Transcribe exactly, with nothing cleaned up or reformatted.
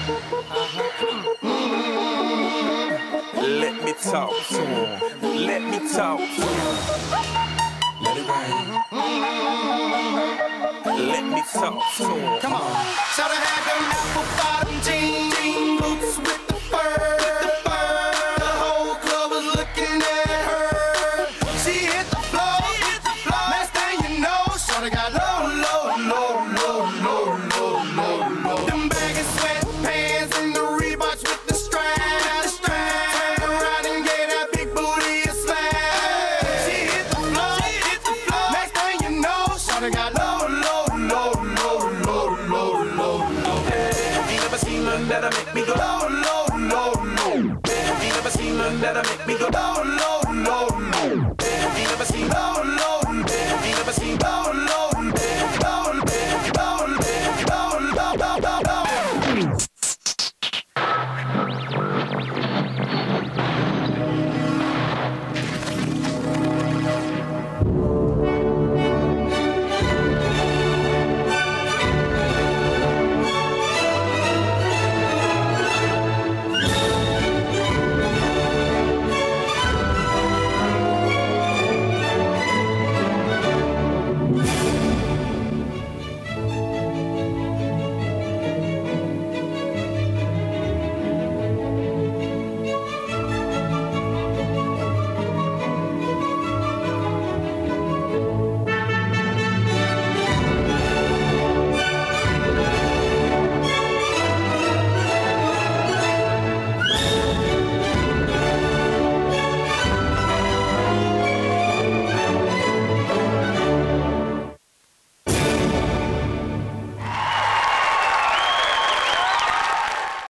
Let me talk to him. Let me talk to him. Let it rain. Let me talk to him. Come on. Shout out had them apple bottom jean, jean boots with the fur, the fur. The whole club was looking at her. She hit the floor, hit the floor. Next thing you know, shorty got low, low, low, low, low, low, low, low. Them baggy sweatpants and the Reeboks with the strap, the strap. Turned around and gave that big booty a slap. She hit the floor, she hit the floor. Next thing you know, shorty got low, low, low, low, low, low, low, low. Ain't never seen none that'll make me go low, low, low, low. Ain't never seen none that'll make me go low, low.